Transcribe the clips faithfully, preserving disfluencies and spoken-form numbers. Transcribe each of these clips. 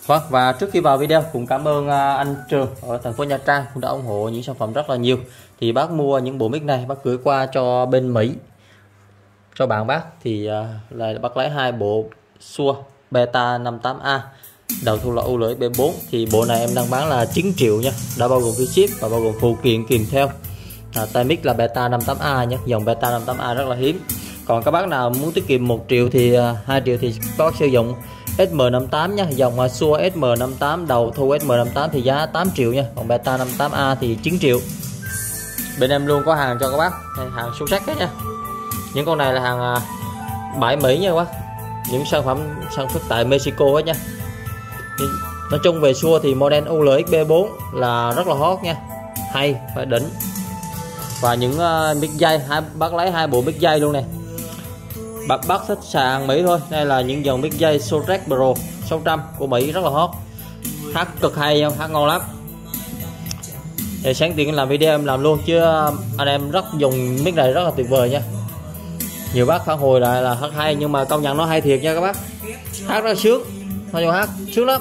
Vâng, và trước khi vào video cũng cảm ơn anh Trường ở thành phố Nha Trang cũng đã ủng hộ những sản phẩm rất là nhiều. Thì bác mua những bộ mic này bác gửi qua cho bên Mỹ cho bạn bác, thì là bác lấy hai bộ Shure Beta năm tám A đầu thu lỗ ưu lưỡi B bốn. Thì bộ này em đang bán là chín triệu nha, đã bao gồm phí ship và bao gồm phụ kiện kèm theo. À, tai mic là Beta năm tám A nhé, dòng Beta năm tám A rất là hiếm. Còn các bác nào muốn tiết kiệm một triệu thì hai triệu thì các bác sử dụng S M năm tám nha, dòng Shure S M năm tám đầu thu S M năm tám thì giá tám triệu nha, còn Beta năm tám A thì chín triệu. Bên em luôn có hàng cho các bác, đây, hàng xuất sắc hết nha. Những con này là hàng bãi Mỹ nha các bác, những sản phẩm sản xuất tại Mexico hết nha. Nói chung về Shure thì model U L X B bốn là rất là hot nha, hay và đỉnh. Và những uh, mic dây, hai bác lấy hai bộ mic dây luôn này. Bác bác thích sàn Mỹ thôi. Đây là những dòng mic dây Sorex Pro sáu trăm của Mỹ rất là hot, hát cực hay, hát ngon lắm. Thì sáng tiền làm video em làm luôn chứ anh em rất dùng mic này rất là tuyệt vời nha. Nhiều bác phản hồi lại là hát hay, nhưng mà công nhận nó hay thiệt nha các bác, hát rất là sướng, nói chung hát sướng lắm.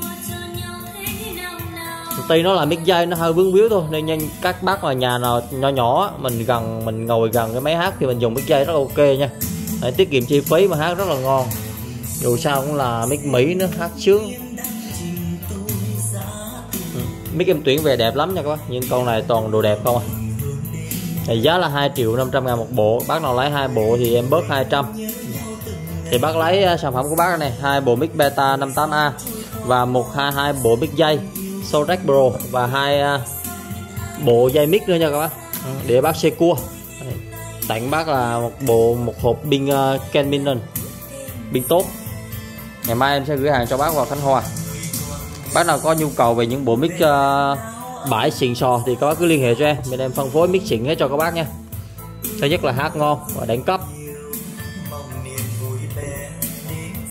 Tuy nó là mic dây nó hơi vướng víu thôi, nên nhanh các bác mà nhà nào nhỏ nhỏ mình gần mình ngồi gần cái máy hát thì mình dùng mic dây rất là ok nha. Để tiết kiệm chi phí mà hát rất là ngon, dù sao cũng là mic Mỹ nó hát sướng. Mic em tuyển về đẹp lắm nha các bác, những con này toàn đồ đẹp không à. Thì giá là hai triệu năm trăm ngàn một bộ, bác nào lấy hai bộ thì em bớt hai trăm. Thì bác lấy sản phẩm của bác này, hai bộ mic Beta năm tám A và một hai hai bộ mic dây Sorex Pro và hai bộ dây mic nữa nha các bác, để bác xe cua. Tặng bác là một bộ một hộp pin uh, Canon pin tốt. Ngày mai em sẽ gửi hàng cho bác vào Khánh Hòa. Bác nào có nhu cầu về những bộ mic uh, bãi xịn sò thì các bác cứ liên hệ cho em, bên em phân phối mic xịn hết cho các bác nha. Thứ nhất là hát ngon và đẳng cấp,